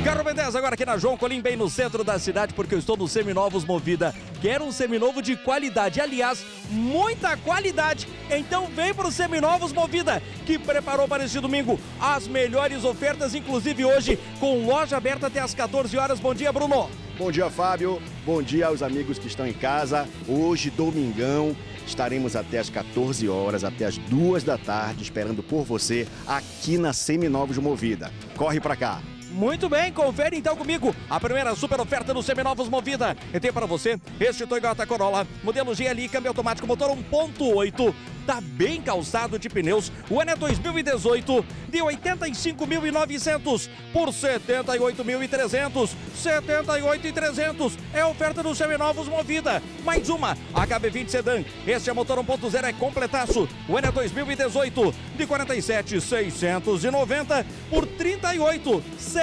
Carro B10 agora aqui na João Colim, bem no centro da cidade, porque eu estou no Seminovos Movida. Quero um seminovo de qualidade, aliás, muita qualidade. Então vem pro Seminovos Movida, que preparou para este domingo as melhores ofertas, inclusive hoje, com loja aberta até às 14 horas. Bom dia, Bruno. Bom dia, Fábio. Bom dia aos amigos que estão em casa. Hoje, domingão, estaremos até às 14 horas, até às 2 da tarde, esperando por você aqui na Seminovos Movida. Corre pra cá. Muito bem, confere então comigo a primeira super oferta do Seminovos Movida. Eu tenho para você este Toyota Corolla, modelo GLI, câmbio automático, motor 1.8, tá bem calçado de pneus. O ano é 2018, de 85.900 por 78.300. 78.300 é a oferta do Seminovos Movida. Mais uma, HB20 Sedan. Este é motor 1.0, é completaço. O ano é 2018, de 47.690 por 38.690.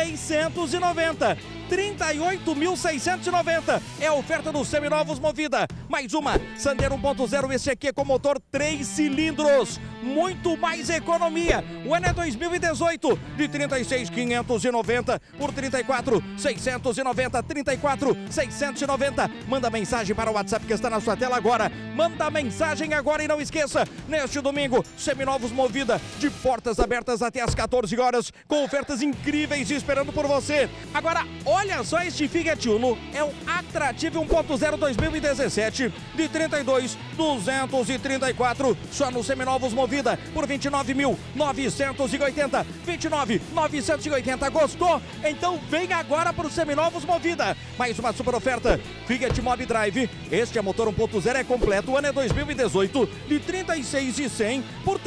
38.690 é a oferta do Seminovos Movida. Mais uma, Sandero 1.0, esse aqui é com motor 3 cilindros, muito mais economia. O ano é 2018, de 36.590 por 34.690, 34.690. Manda mensagem para o WhatsApp que está na sua tela agora. Manda mensagem agora e não esqueça, neste domingo, Seminovos Movida, de portas abertas até às 14 horas, com ofertas incríveis esperando por você. Agora, olha só este Fiat Uno, é um atrativo 1.0 2017, de 32.234, só no Seminovos Movida, por 29.980, 29.980. Gostou? Então vem agora para o Seminovos Movida. Mais uma super oferta, Fiat Mobi Drive, este é motor 1.0, é completo, o ano é 2018, de 36.100 por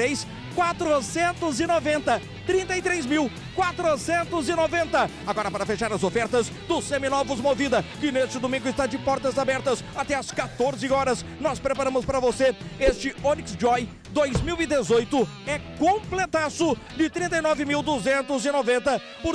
33.490, 33.490. Agora para fechar as ofertas do Seminovos Movida, que neste domingo está de portas abertas até às 14 horas. Nós preparamos para você este Onix Joy 2018, é completaço, de 39.290 por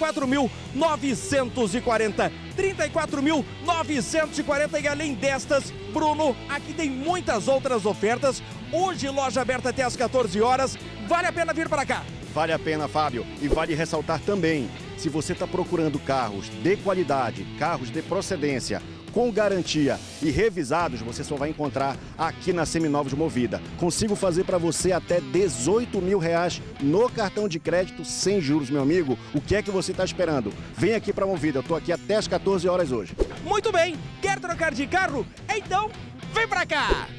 34.940. 34.940. E além destas, Bruno, aqui tem muitas outras ofertas. Hoje loja aberta até às 14 horas. Vale a pena vir para cá. Vale a pena, Fábio. E vale ressaltar também, se você está procurando carros de qualidade, carros de procedência, com garantia e revisados, você só vai encontrar aqui na Seminovos Movida. Consigo fazer para você até R$18 mil no cartão de crédito sem juros, meu amigo. O que é que você está esperando? Vem aqui para a Movida, eu estou aqui até às 14 horas hoje. Muito bem, quer trocar de carro? Então, vem para cá!